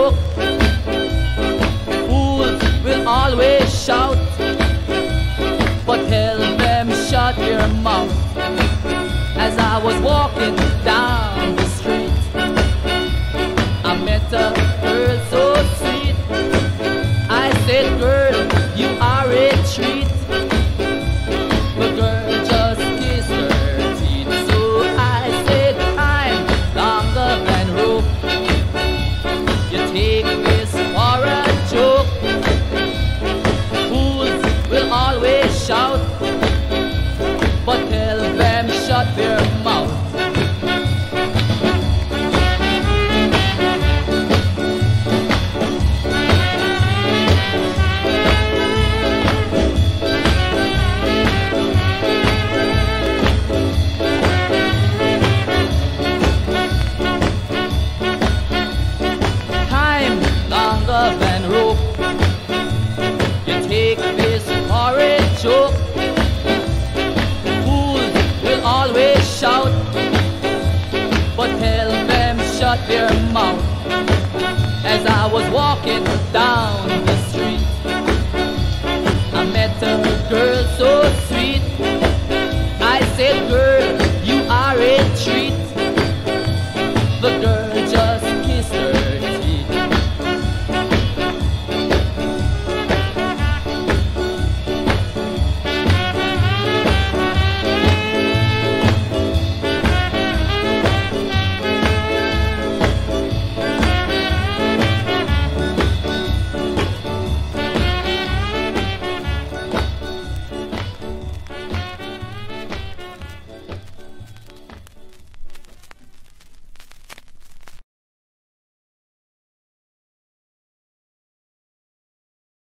joke. Fools will always shout, but tell them shut your mouth. As I was walking down the street, I met a girl so sweet. I said, girl, you are a treat. The girl just kissed her teeth. So I said, I'm longer than rope. You take this for a joke. Fools will always shout, but tell them shut their mouth. Time longer than rope. You take this for a joke. Always shout, but tell them shut their mouth. As I was walking down the